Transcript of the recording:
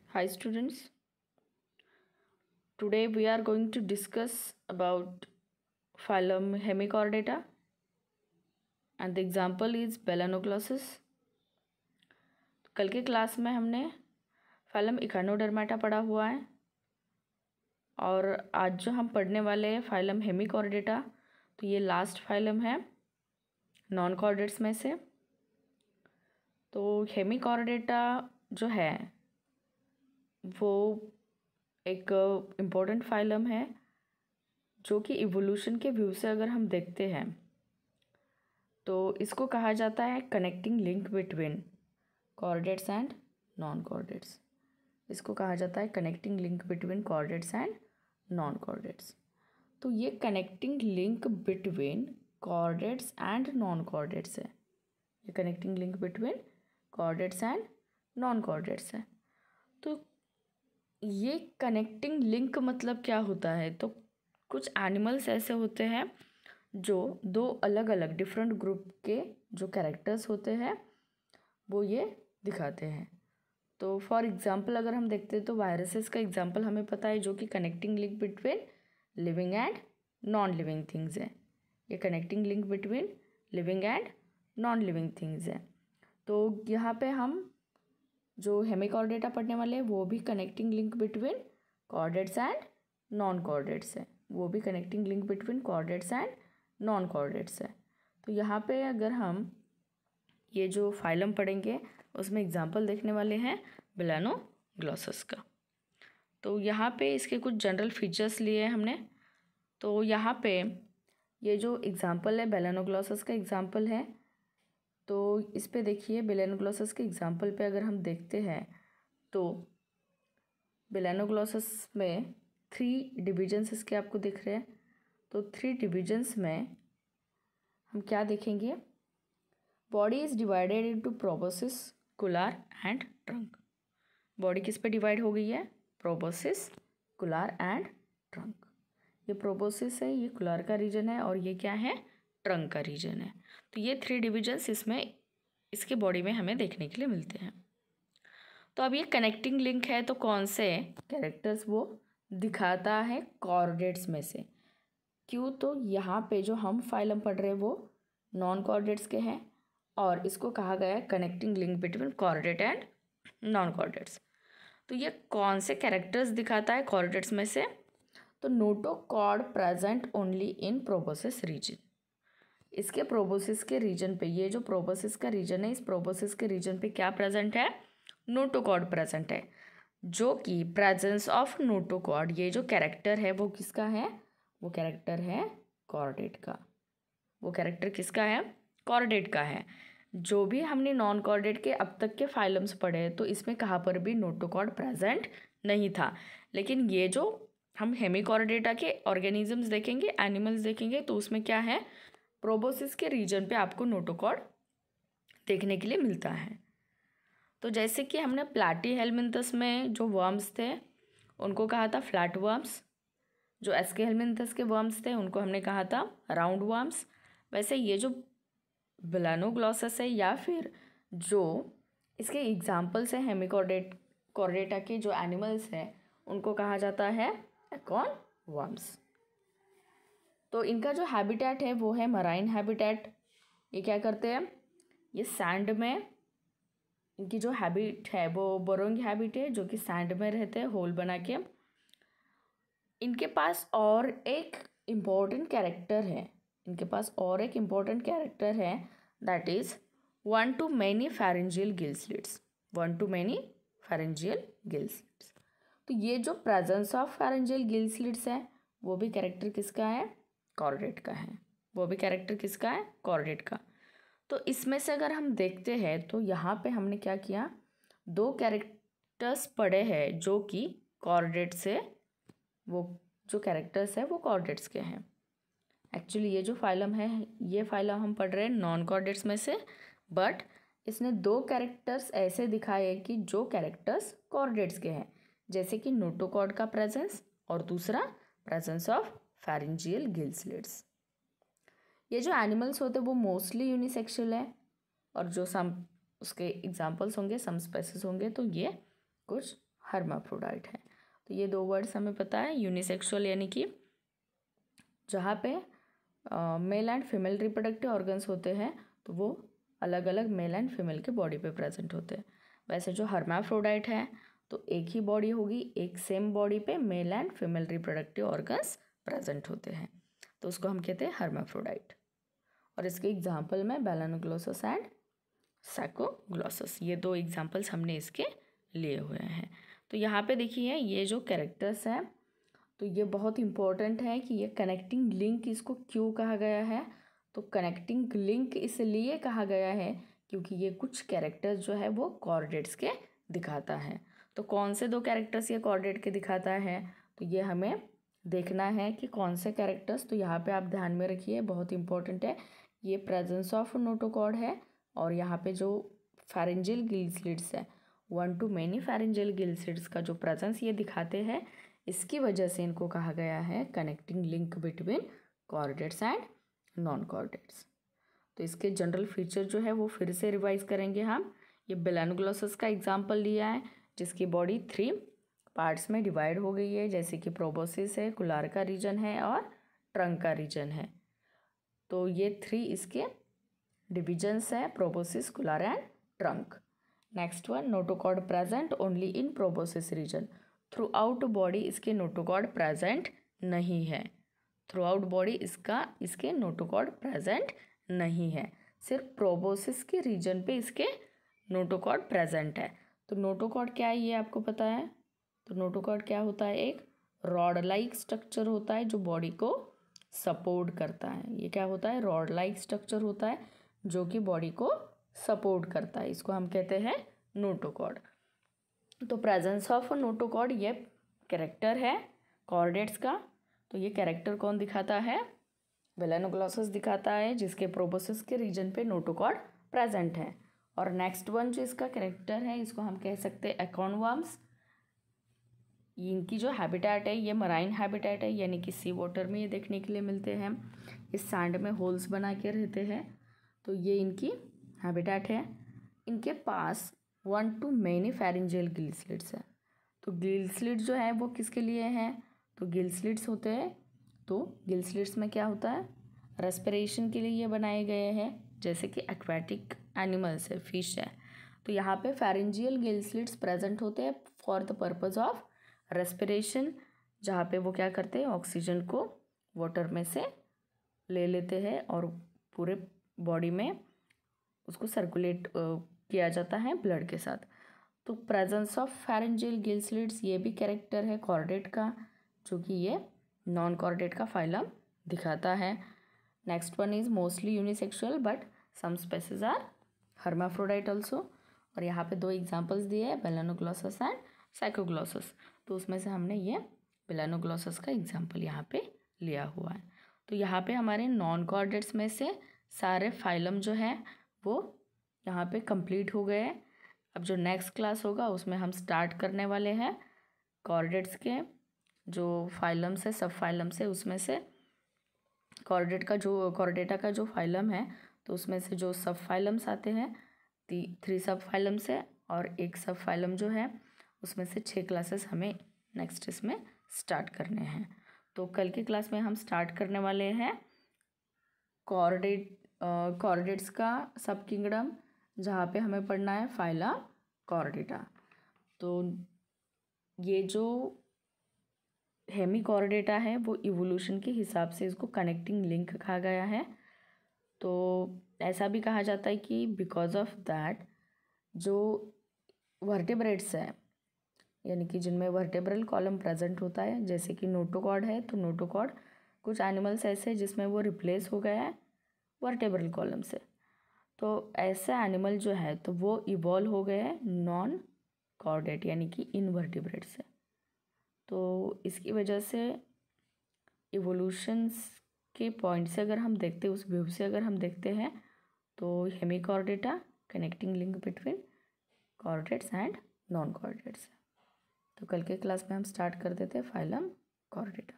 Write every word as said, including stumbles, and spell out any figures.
Hi students, today we are going to discuss about phylum Hemichordata and the example is Balanoglossus. कल के class में हमने phylum Echinodermata पढ़ा हुआ है और आज जो हम पढ़ने वाले हैं phylum Hemichordata, तो ये लास्ट phylum है नॉन कॉर्डेट्स में से। तो हेमिकॉर्डेटा जो है वो एक इम्पोर्टेंट फाइलम है जो कि इवोल्यूशन के व्यू से अगर हम देखते हैं तो इसको कहा जाता है connecting link between chordates and non chordates. इसको कहा जाता है connecting link between chordates and non chordates. तो ये connecting link between chordates and non chordates है। ये connecting link between chordates and non chordates है। तो ये कनेक्टिंग लिंक मतलब क्या होता है? तो कुछ एनिमल्स ऐसे होते हैं जो दो अलग अलग डिफरेंट ग्रुप के जो कैरेक्टर्स होते हैं वो ये दिखाते हैं। तो फॉर एग्जांपल अगर हम देखते हैं तो वायरसेस का एग्जांपल हमें पता है जो कि connecting link between living and non living things है। ये connecting link between living and non living things है। तो यहाँ पे हम जो हेमिकॉर्डेटा पढ़ने वाले हैं वो भी connecting link between chordates and non chordates है। वो भी connecting link between chordates and non chordates है। तो यहाँ पे अगर हम ये जो फाइलम पढ़ेंगे उसमें एग्जांपल देखने वाले हैं बेलानोग्लोसस का। तो यहाँ पे इसके कुछ जनरल फीचर्स लिए हैं हमने। तो यहाँ पे ये जो एग्जांपल है बेलानोग्लोसस का एग्जांपल है। तो इस पे देखिए बेलानोग्लोसस के एग्जांपल पे अगर हम देखते हैं तो बेलानोग्लोसस में थ्री डिविजन्स इसके आपको दिख रहे हैं। तो थ्री डिविजन्स में हम क्या देखेंगे? Body is divided into proboscis, collar and trunk. Body किस पे डिवाइड हो गई है? Proboscis, collar and trunk. ये प्रोबोसिस है, ये कुलार का रीजन है और ये क्या है? ट्रंक का रीजन है। तो ये थ्री डिविजन्स इसमें इसके बॉडी में हमें देखने के लिए मिलते हैं। तो अब ये कनेक्टिंग लिंक है तो कौन से कैरेक्टर्स वो दिखाता है? कॉर्डेट्स में से। क्यों? तो यहाँ पे जो हम फाइलम पढ़ रहे हैं वो नॉन कॉर्डेट्स के हैं और इसको कहा गया है connecting link between chordate and non chordates. तो ये कौन से कैरेक्टर्स दिखाता है कॉर्डेट्स में से? तो notochord present only in proboscis region. इसके प्रोबोसिस के रीजन पे, ये जो प्रोबोसिस का रीजन है, इस प्रोबोसिस के रीजन पे क्या प्रेजेंट है? नोटोकॉर्ड प्रेजेंट है। जो कि प्रेजेंस ऑफ नोटोकॉर्ड, ये जो कैरेक्टर है वो किसका है? वो कैरेक्टर है कॉर्डेट का। वो कैरेक्टर किसका है? कॉर्डेट का है। जो भी हमने नॉन कॉर्डेट के अब तक के फाइलम्स पढ़े तो इसमें कहाँ पर भी नोटोकॉर्ड प्रेजेंट नहीं था। लेकिन ये जो हम हेमिकॉर्डेटा के ऑर्गेनिजम्स देखेंगे, एनिमल्स देखेंगे, तो उसमें क्या है? प्रोबोसिस के रीजन पे आपको नोटोकॉर्ड देखने के लिए मिलता है। तो जैसे कि हमने प्लैटीहेल्मिन्थस में जो वर्म्स थे उनको कहा था फ्लैट वर्म्स, जो एस्केहेल्मिन्थस के वर्म्स थे उनको हमने कहा था राउंड वर्म्स। वैसे ये जो बेलानोग्लोसस है या फिर जो इसके एग्जाम्पल्स हैं हेमिकॉर्डेट कॉर्डेटा के जो एनिमल्स हैं उनको कहा जाता है एकॉन वर्म्स। तो इनका जो हैबिटेट है वो है मराइन हैबिटेट। ये क्या करते हैं? ये सैंड में, इनकी जो हैबिट है वो बोरोइंग हैबिट है जो कि सैंड में रहते हैं होल बना के। इनके पास और एक इम्पोर्टेंट कैरेक्टर है इनके पास और एक इम्पोर्टेंट कैरेक्टर है that is one to many pharyngeal gill slits. One to many pharyngeal gill slits. तो ये जो presence of pharyngeal gill slits है वो भी कैरेक्टर किसका है? कॉर्डेट का है। वो भी कैरेक्टर किसका है? कॉर्डेट का। तो इसमें से अगर हम देखते हैं तो यहाँ पे हमने क्या किया? दो कैरेक्टर्स पढ़े हैं जो कि कॉर्डेट से, वो जो कैरेक्टर्स है वो कॉर्डेट्स के हैं। एक्चुअली ये जो फाइलम है ये फाइलम हम पढ़ रहे हैं नॉन कॉर्डेट्स में से, बट इसने दो कैरेक्टर्स ऐसे दिखाए कि जो कैरेक्टर्स कॉर्डेट्स के हैं, जैसे कि नोटोकॉर्ड का प्रेजेंस और दूसरा presence of pharyngeal gill slits. ये जो एनिमल्स होते हैं वो मोस्टली यूनिसेक्सुअल है और जो सम उसके एग्जांपल्स होंगे, सम स्पेसिस होंगे, तो ये कुछ हर्माफ्रोडाइट है। तो ये दो वर्ड्स हमें पता है। यूनिसेक्सुअल यानी कि जहाँ पे male and female reproductive organs होते हैं तो वो अलग अलग मेल एंड फीमेल के बॉडी पे प्रेजेंट होते हैं। वैसे जो हर्माफ्रोडाइट है तो एक ही बॉडी होगी, एक सेम बॉडी पे male and female reproductive organs present होते हैं, तो उसको हम कहते हैं हर्माफ्रोडाइट। और इसके एग्जाम्पल में बेलानोग्लोसस एंड साइकोग्लोसस, ये दो एग्जाम्पल्स हमने इसके लिए हुए हैं। तो यहाँ पे देखिए ये जो कैरेक्टर्स हैं तो ये बहुत इंपॉर्टेंट है कि ये कनेक्टिंग लिंक इसको क्यों कहा गया है। तो कनेक्टिंग लिंक इसलिए कहा गया है क्योंकि ये कुछ कैरेक्टर्स जो है वो कोऑर्डिनेट्स के दिखाता है। तो कौन से दो कैरेक्टर्स ये कोऑर्डिनेट के दिखाता है, तो ये हमें देखना है कि कौन से कैरेक्टर्स। तो यहाँ पे आप ध्यान में रखिए, बहुत इंपॉर्टेंट है। ये प्रेजेंस ऑफ नोटोकॉर्ड है और यहाँ पे जो फेरेंजियल गिल स्लिट्स है, one to many pharyngeal gill slits का जो प्रेजेंस ये दिखाते हैं, इसकी वजह से इनको कहा गया है connecting link between coordinates and non coordinates. तो इसके जनरल फीचर जो है वो फिर से रिवाइज करेंगे हम। ये बेलानोग्लोसस का एग्जाम्पल दिया है जिसकी बॉडी थ्री पार्ट्स में डिवाइड हो गई है, जैसे कि प्रोबोसिस है, कुलार का रीजन है और ट्रंक का रीजन है। तो ये थ्री इसके डिविजन्स है, proboscis, collar and trunk. Next one, notochord present only in proboscis region. Throughout body इसके नोटोकॉर्ड प्रेजेंट नहीं है। थ्रू आउट बॉडी इसका इसके नोटोकॉर्ड प्रेजेंट नहीं है, सिर्फ प्रोबोसिस के रीजन पे इसके नोटोकॉर्ड प्रेजेंट है। तो नोटोकॉर्ड क्या है ये आपको पता है। तो नोटोकॉर्ड क्या होता है, एक रॉड लाइक स्ट्रक्चर होता है जो बॉडी को सपोर्ट करता है। ये क्या होता है, रॉड लाइक स्ट्रक्चर होता है जो कि बॉडी को सपोर्ट करता है, इसको हम कहते हैं नोटोकॉर्ड। तो प्रेजेंस ऑफ नोटोकॉर्ड ये कैरेक्टर है कोऑर्डिनेट्स का। तो ये कैरेक्टर कौन दिखाता है, बेलानोग्लोसस दिखाता है जिसके प्रोबोसिस के रीजन पे नोटोकॉर्ड प्रेजेंट है। और नेक्स्ट वन जो इसका कैरेक्टर है इसको हम कह सकते हैं एकोनवर्म्स। इनकी जो हैबिटेट है ये मराइन हैबिटेट है, यानी कि सी वाटर में ये देखने के लिए मिलते हैं। इस सैंड में होल्स बना के रहते हैं, तो ये इनकी हैबिटेट है। इनके पास one to many pharyngeal gill slits है। तो गिल स्लिट जो है वो किसके लिए हैं, तो गिल स्लिट्स होते हैं। तो गिल स्लिट्स में क्या होता है, रेस्पिरेशन के लिए ये बनाए गए हैं, जैसे कि एक्वेटिक एनिमल्स है, फिश है। तो यहाँ पे फेरेंजियल गिल स्लिट्स प्रेजेंट होते हैं for the purpose of respiration, जहाँ पे वो क्या करते हैं, ऑक्सीजन को वाटर में से ले लेते हैं और पूरे बॉडी में उसको सर्कुलेट किया जाता है ब्लड के साथ। तो presence of pharyngeal gill slits ये भी कैरेक्टर है कोऑर्डिनेट का, जो कि ये नॉन कोऑर्डिनेट का फाइलम दिखाता है। Next one is mostly unisexual but some species are hermaphrodite also. और यहाँ पे दो एग्जांपल्स दिए हैं, बेलानोग्लोसस एंड साइकोग्लोसस। तो उसमें से हमने ये बेलानोग्लोसस का एग्जांपल यहाँ पे लिया हुआ है। तो यहाँ पे हमारे नॉन कोऑर्डिनेट्स में से सारे फाइलम जो है वो यहाँ पे कंप्लीट हो गए हैं। अब जो नेक्स्ट क्लास होगा उसमें हम स्टार्ट करने वाले हैं कोऑर्डिनेट्स के जो फाइलम्स है, सब फाइलम्स है, उसमें से कोऑर्डिनेट का जो कोऑर्डिनेटा का जो फाइलम है तो उसमें से जो सब फाइलम्स आते हैं, थ्री सब फाइलम्स है और एक सब फाइलम जो है उसमें से छः क्लासेस हमें नेक्स्ट इसमें स्टार्ट करने हैं। तो कल की क्लास में हम स्टार्ट करने वाले हैं कोऑर्डिनेट कोऑर्डिनेट्स का सब किंगडम, जहाँ पे हमें पढ़ना है फाइला कोऑर्डिनेटा। तो ये जो हेमी कोऑर्डिनेटा है वो इवोल्यूशन के हिसाब से इसको कनेक्टिंग लिंक कहा गया है। तो ऐसा भी कहा जाता है कि बिकॉज ऑफ दैट जो वर्टेब्रेट्स है, यानी कि जिनमें वर्टेब्रल कॉलम प्रेजेंट होता है, जैसे कि नोटोकॉर्ड है, तो नोटोकॉर्ड कुछ एनिमल्स ऐसे जिसमें वो रिप्लेस हो गया है वर्टेब्रल कॉलम से। तो ऐसा एनिमल जो है तो वो इवॉल्व हो गया है नॉन कॉर्डेट यानी कि इनवर्टिब्रेट से। तो इसकी वजह से इवोल्यूशंस के पॉइंट से अगर हम देखते हैं, उस व्यू से अगर हम देखते हैं, तो Hemichordata connecting link between chordates and non chordates. तो कल के क्लास में हम स्टार्ट कर देते हैं फाइलम कॉर्डेटा।